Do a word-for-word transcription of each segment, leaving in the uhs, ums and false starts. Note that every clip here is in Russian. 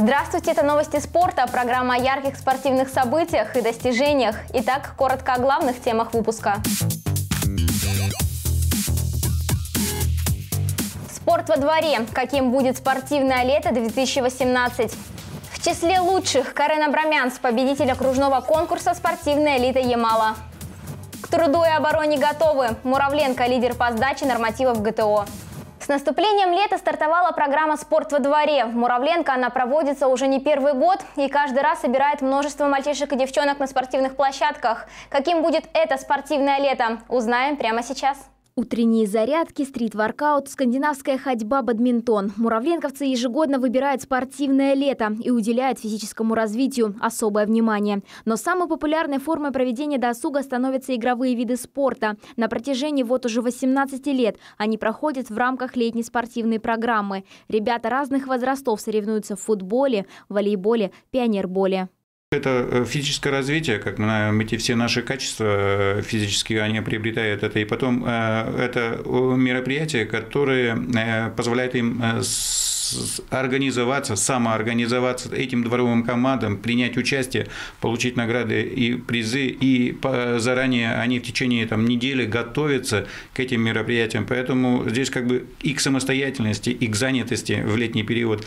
Здравствуйте, это новости спорта, программа о ярких спортивных событиях и достижениях. Итак, коротко о главных темах выпуска. Спорт во дворе. Каким будет спортивное лето две тысячи восемнадцать? В числе лучших Карен Абрамянц, победитель окружного конкурса «Спортивная элита Ямала». К труду и обороне готовы. Муравленко – лидер по сдаче нормативов ГТО. С наступлением лета стартовала программа «Спорт во дворе». В Муравленко она проводится уже не первый год и каждый раз собирает множество мальчишек и девчонок на спортивных площадках. Каким будет это спортивное лето, узнаем прямо сейчас. Утренние зарядки, стрит-воркаут, скандинавская ходьба, бадминтон. Муравленковцы ежегодно выбирают спортивное лето и уделяют физическому развитию особое внимание. Но самой популярной формой проведения досуга становятся игровые виды спорта. На протяжении вот уже восемнадцати лет они проходят в рамках летней спортивной программы. Ребята разных возрастов соревнуются в футболе, волейболе, пионерболе. Это физическое развитие, как мы знаем, эти все наши качества физические, они приобретают это. И потом это мероприятие, которое позволяет им организоваться, самоорганизоваться этим дворовым командам, принять участие, получить награды и призы. И заранее они в течение там, недели готовятся к этим мероприятиям. Поэтому здесь как бы и к самостоятельности, и к занятости в летний период,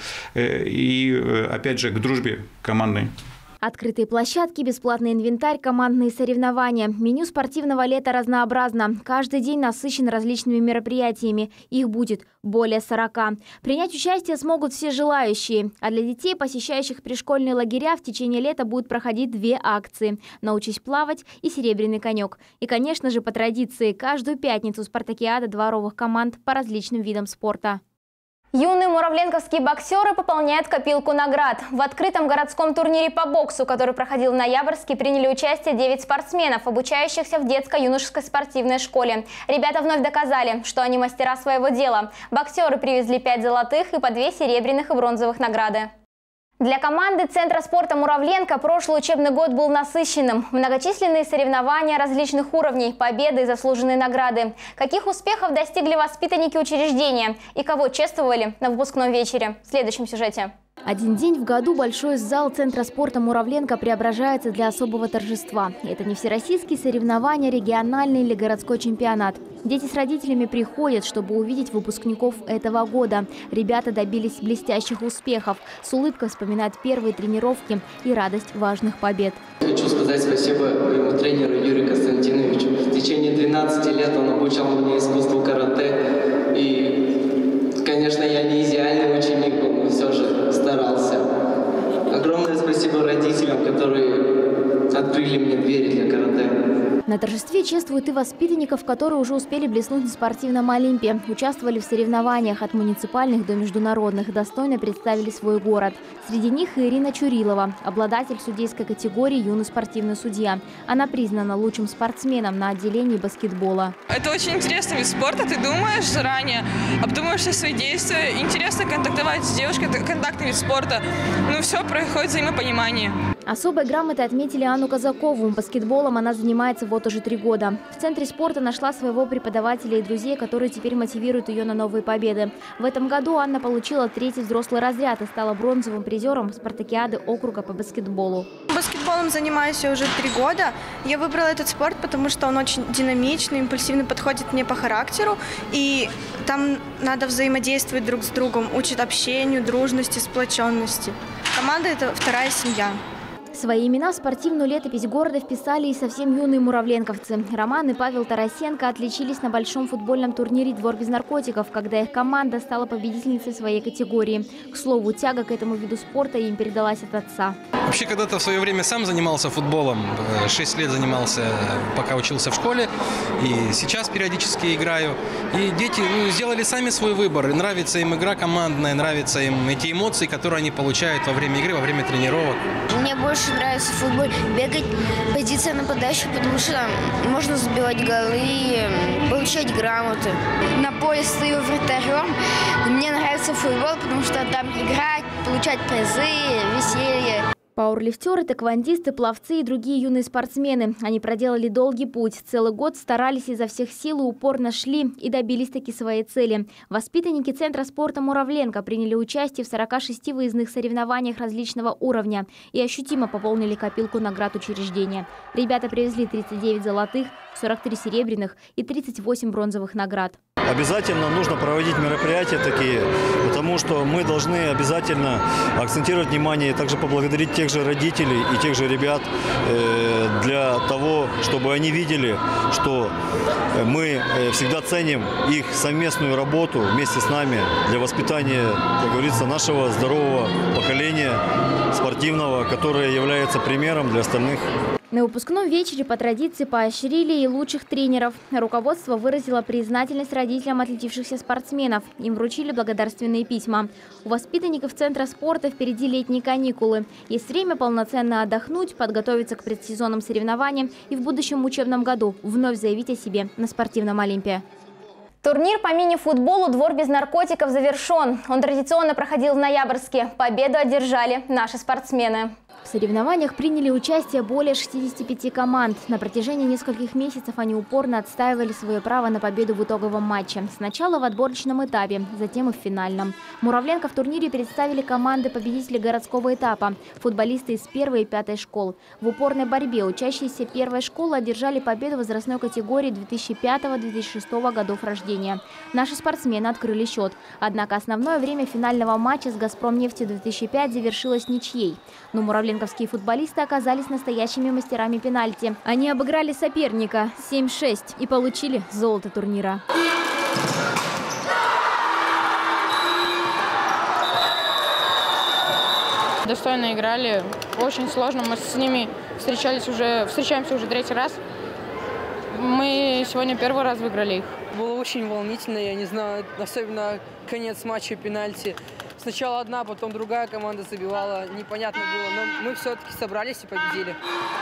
и опять же к дружбе командной. Открытые площадки, бесплатный инвентарь, командные соревнования. Меню спортивного лета разнообразно. Каждый день насыщен различными мероприятиями. Их будет более сорока. Принять участие смогут все желающие. А для детей, посещающих пришкольные лагеря, в течение лета будут проходить две акции. «Научись плавать» и «Серебряный конек». И, конечно же, по традиции, каждую пятницу спартакиада дворовых команд по различным видам спорта. Юные муравленковские боксеры пополняют копилку наград. В открытом городском турнире по боксу, который проходил в Ноябрьске, приняли участие девять спортсменов, обучающихся в детско-юношеской спортивной школе. Ребята вновь доказали, что они мастера своего дела. Боксеры привезли пять золотых и по две серебряных и бронзовых награды. Для команды Центра спорта «Муравленко» прошлый учебный год был насыщенным. Многочисленные соревнования различных уровней, победы и заслуженные награды. Каких успехов достигли воспитанники учреждения и кого чествовали на выпускном вечере? В следующем сюжете. Один день в году большой зал Центра спорта «Муравленко» преображается для особого торжества. Это не всероссийские соревнования, региональный или городской чемпионат. Дети с родителями приходят, чтобы увидеть выпускников этого года. Ребята добились блестящих успехов. С улыбкой вспоминают первые тренировки и радость важных побед. Хочу сказать спасибо моему тренеру Юрию Константиновичу. В течение двенадцати лет он обучал меня искусству карате. И, конечно, я не идеальный ученик, но все же старался. Огромное спасибо родителям, которые открыли мне двери для карате. На торжестве чествуют и воспитанников, которые уже успели блеснуть на спортивном Олимпе. Участвовали в соревнованиях от муниципальных до международных. Достойно представили свой город. Среди них и Ирина Чурилова, обладатель судейской категории «Юный спортивный судья». Она признана лучшим спортсменом на отделении баскетбола. Это очень интересный вид спорта. Ты думаешь заранее, обдумываешь все свои действия. Интересно контактовать с девушкой. Это контактный вид спорта. Ну, все происходит взаимопонимание. Особой грамотой отметили Анну Казакову. Баскетболом она занимается вот уже три года. В Центре спорта нашла своего преподавателя и друзей, которые теперь мотивируют ее на новые победы. В этом году Анна получила третий взрослый разряд и стала бронзовым призером спартакиады округа по баскетболу. Баскетболом занимаюсь я уже три года. Я выбрала этот спорт, потому что он очень динамичный, импульсивный, подходит мне по характеру. И там надо взаимодействовать друг с другом, учит общению, дружности, сплоченности. Команда – это вторая семья. Свои имена в спортивную летопись города вписали и совсем юные муравленковцы. Роман и Павел Тарасенко отличились на большом футбольном турнире «Двор без наркотиков», когда их команда стала победительницей своей категории. К слову, тяга к этому виду спорта им передалась от отца. Вообще, когда-то в свое время сам занимался футболом. Шесть лет занимался, пока учился в школе. И сейчас периодически играю. И дети ну, сделали сами свой выбор. Нравится им игра командная, нравятся им эти эмоции, которые они получают во время игры, во время тренировок. Мне больше нравится в футболе бегать, позиция нападающего, потому что там можно забивать голы, получать грамоты. На поле стою вратарем. Мне нравится футбол, потому что там играть, получать призы, веселье. Пауэрлифтеры, тэквондисты, пловцы и другие юные спортсмены. Они проделали долгий путь. Целый год старались изо всех сил и упорно шли и добились таки своей цели. Воспитанники Центра спорта «Муравленко» приняли участие в сорока шести выездных соревнованиях различного уровня и ощутимо пополнили копилку наград учреждения. Ребята привезли тридцать девять золотых, сорок три серебряных и тридцать восемь бронзовых наград. Обязательно нужно проводить мероприятия такие, потому что мы должны обязательно акцентировать внимание и также поблагодарить тех же родителей и тех же ребят для того, чтобы они видели, что мы всегда ценим их совместную работу вместе с нами для воспитания, как говорится, нашего здорового поколения спортивного, которое является примером для остальных. На выпускном вечере по традиции поощрили и лучших тренеров. Руководство выразило признательность родителям отличившихся спортсменов. Им вручили благодарственные письма. У воспитанников Центра спорта впереди летние каникулы. Есть время полноценно отдохнуть, подготовиться к предсезонным соревнованиям и в будущем учебном году вновь заявить о себе на спортивном Олимпе. Турнир по мини-футболу «Двор без наркотиков» завершен. Он традиционно проходил в Ноябрьске. Победу одержали наши спортсмены. В соревнованиях приняли участие более шестидесяти пяти команд. На протяжении нескольких месяцев они упорно отстаивали свое право на победу в итоговом матче. Сначала в отборочном этапе, затем и в финальном. Муравленко в турнире представили команды победителей городского этапа, футболисты из первой и пятой школ. В упорной борьбе учащиеся первой школы одержали победу в возрастной категории две тысячи пятого — две тысячи шестого годов рождения. Наши спортсмены открыли счет. Однако основное время финального матча с «Газпромнефтью» две тысячи пять завершилось ничьей. Но муравленковские футболисты оказались настоящими мастерами пенальти. Они обыграли соперника семь шесть и получили золото турнира. Достойно играли, очень сложно. Мы с ними встречались уже, встречаемся уже третий раз. Мы сегодня первый раз выиграли их. Было очень волнительно, я не знаю, особенно конец матча пенальти. Сначала одна, потом другая команда забивала, непонятно было, но мы все-таки собрались и победили.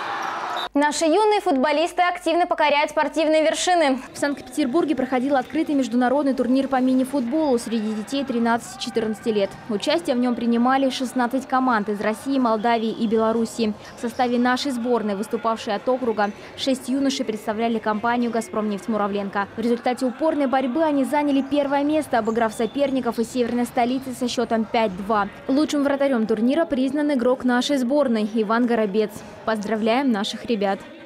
Наши юные футболисты активно покоряют спортивные вершины. В Санкт-Петербурге проходил открытый международный турнир по мини-футболу среди детей тринадцати-четырнадцати лет. Участие в нем принимали шестнадцать команд из России, Молдавии и Белоруссии. В составе нашей сборной, выступавшей от округа, шесть юношей представляли компанию «Газпромнефть Муравленко». В результате упорной борьбы они заняли первое место, обыграв соперников из северной столицы со счетом пять два. Лучшим вратарем турнира признан игрок нашей сборной Иван Горобец. Поздравляем наших ребят.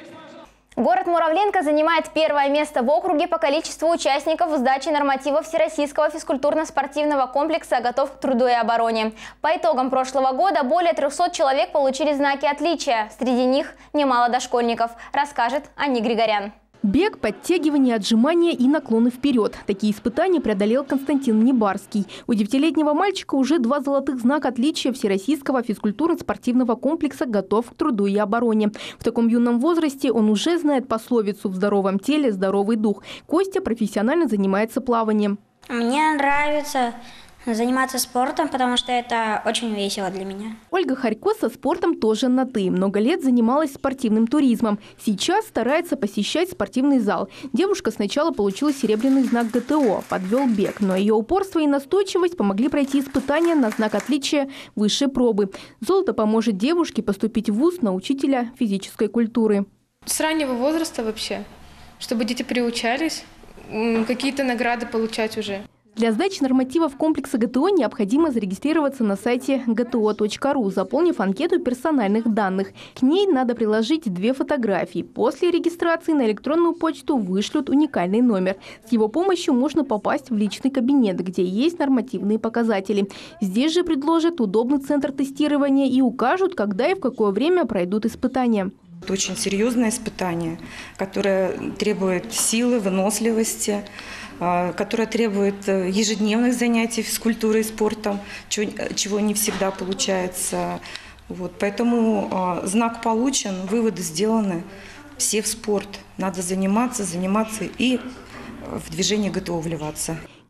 Город Муравленко занимает первое место в округе по количеству участников в сдаче нормативов Всероссийского физкультурно-спортивного комплекса «Готов к труду и обороне». По итогам прошлого года более трёхсот человек получили знаки отличия. Среди них немало дошкольников, расскажет Анни Григорян. Бег, подтягивание, отжимания и наклоны вперед. Такие испытания преодолел Константин Небарский. У девятилетнего мальчика уже два золотых знака отличия Всероссийского физкультурно-спортивного комплекса «Готов к труду и обороне». В таком юном возрасте он уже знает пословицу «В здоровом теле здоровый дух». Костя профессионально занимается плаванием. Мне нравится заниматься спортом, потому что это очень весело для меня. Ольга Харько со спортом тоже на «ты». Много лет занималась спортивным туризмом. Сейчас старается посещать спортивный зал. Девушка сначала получила серебряный знак гэ тэ о, подвел бег. Но ее упорство и настойчивость помогли пройти испытания на знак отличия высшей пробы. Золото поможет девушке поступить в вуз на учителя физической культуры. С раннего возраста вообще, чтобы дети приучались, какие-то награды получать уже. Для сдачи нормативов комплекса гэ тэ о необходимо зарегистрироваться на сайте гэ тэ о точка ру, заполнив анкету персональных данных. К ней надо приложить две фотографии. После регистрации на электронную почту вышлют уникальный номер. С его помощью можно попасть в личный кабинет, где есть нормативные показатели. Здесь же предложат удобный центр тестирования и укажут, когда и в какое время пройдут испытания. Это очень серьезное испытание, которое требует силы, выносливости, которая требует ежедневных занятий физкультурой и спортом, чего, чего не всегда получается. Вот, поэтому знак получен, выводы сделаны, все в спорт. Надо заниматься, заниматься и в движение гэ тэ о вливаться.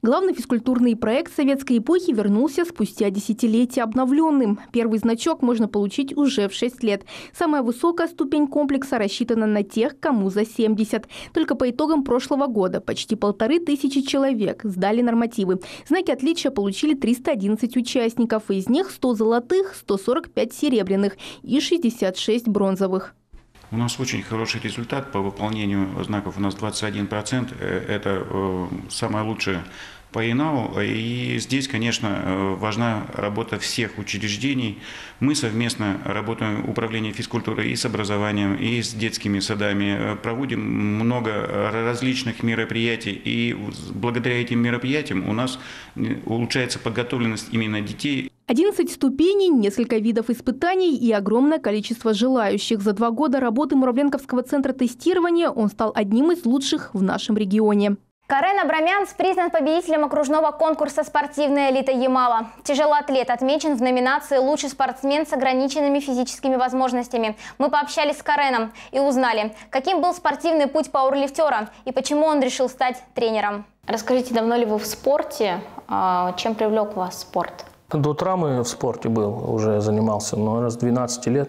Главный физкультурный проект советской эпохи вернулся спустя десятилетия обновленным. Первый значок можно получить уже в шесть лет. Самая высокая ступень комплекса рассчитана на тех, кому за семьдесят. Только по итогам прошлого года почти полторы тысячи человек сдали нормативы. Знаки отличия получили триста одиннадцать участников. Из них сто золотых, сто сорок пять серебряных и шестьдесят шесть бронзовых. У нас очень хороший результат по выполнению знаков. У нас двадцать один процент. Это самое лучшее по ИНАУ. И здесь, конечно, важна работа всех учреждений. Мы совместно работаем, управление физкультурой и с образованием, и с детскими садами. Проводим много различных мероприятий. И благодаря этим мероприятиям у нас улучшается подготовленность именно детей. одиннадцать ступеней, несколько видов испытаний и огромное количество желающих. За два года работы Муравленковского центра тестирования он стал одним из лучших в нашем регионе. Карен Абрамянц признан победителем окружного конкурса «Спортивная элита Ямала». Тяжелоатлет отмечен в номинации «Лучший спортсмен с ограниченными физическими возможностями». Мы пообщались с Кареном и узнали, каким был спортивный путь пауэрлифтера и почему он решил стать тренером. Расскажите, давно ли вы в спорте? Чем привлек вас спорт? До травмы в спорте был, уже занимался, но раз с двенадцати лет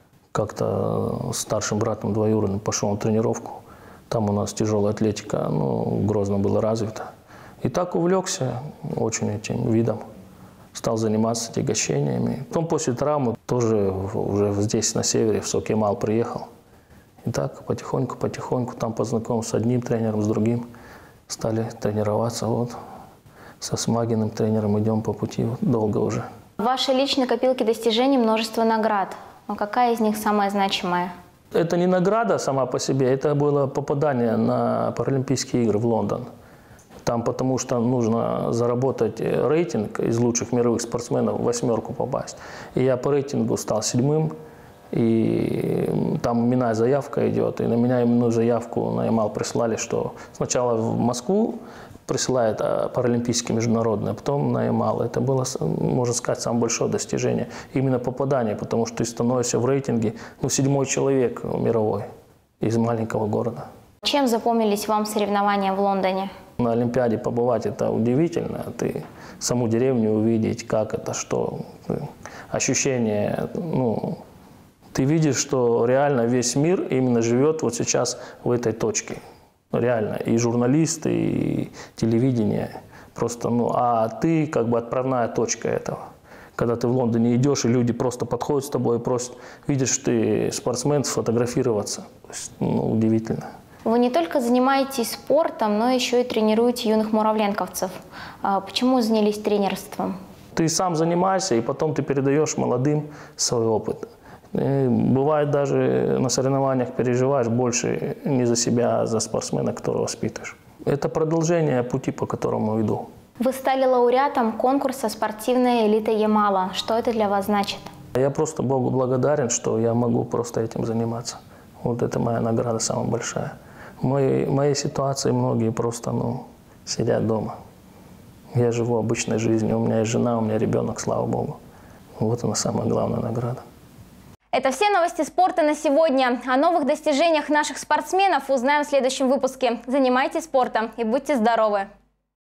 как-то старшим братом двоюродным пошел на тренировку. Там у нас тяжелая атлетика, ну, Грозно было развито. И так увлекся очень этим видом. Стал заниматься тягощениями. Потом после травмы тоже уже здесь, на севере, в Сок-Ямал приехал. И так потихоньку-потихоньку там познакомился с одним тренером, с другим. Стали тренироваться. Вот. Со Смагиным тренером идем по пути вот, долго уже. В вашей личной копилке достижений множество наград. Но какая из них самая значимая? Это не награда сама по себе, это было попадание на Паралимпийские игры в Лондон. Там потому что нужно заработать рейтинг из лучших мировых спортсменов, в восьмерку попасть. И я по рейтингу стал седьмым, и там именная заявка идет. И на меня именную заявку на Ямал прислали, что сначала в Москву присылает паралимпийские международные, а потом на Ямал. Это было, можно сказать, самое большое достижение. Именно попадание, потому что ты становишься в рейтинге, ну, седьмой человек мировой из маленького города. Чем запомнились вам соревнования в Лондоне? На Олимпиаде побывать это удивительно. Ты саму деревню увидеть, как это, что. Ощущение, ну, ты видишь, что реально весь мир именно живет вот сейчас в этой точке. Реально. И журналисты, и телевидение. Просто, ну, а ты как бы отправная точка этого. Когда ты в Лондоне идешь, и люди просто подходят с тобой и просят, видишь, что ты спортсмен, сфотографироваться. То есть, ну, удивительно. Вы не только занимаетесь спортом, но еще и тренируете юных муравленковцев. Почему занялись тренерством? Ты сам занимаешься, и потом ты передаешь молодым свой опыт. И бывает даже на соревнованиях переживаешь больше не за себя, а за спортсмена, которого воспитываешь. Это продолжение пути, по которому иду. Вы стали лауреатом конкурса «Спортивная элита Ямала». Что это для вас значит? Я просто Богу благодарен, что я могу просто этим заниматься. Вот это моя награда самая большая. В моей, в моей ситуации многие просто, ну, сидят дома. Я живу обычной жизнью, у меня есть жена, у меня ребенок, слава Богу. Вот она самая главная награда. Это все новости спорта на сегодня. О новых достижениях наших спортсменов узнаем в следующем выпуске. Занимайтесь спортом и будьте здоровы!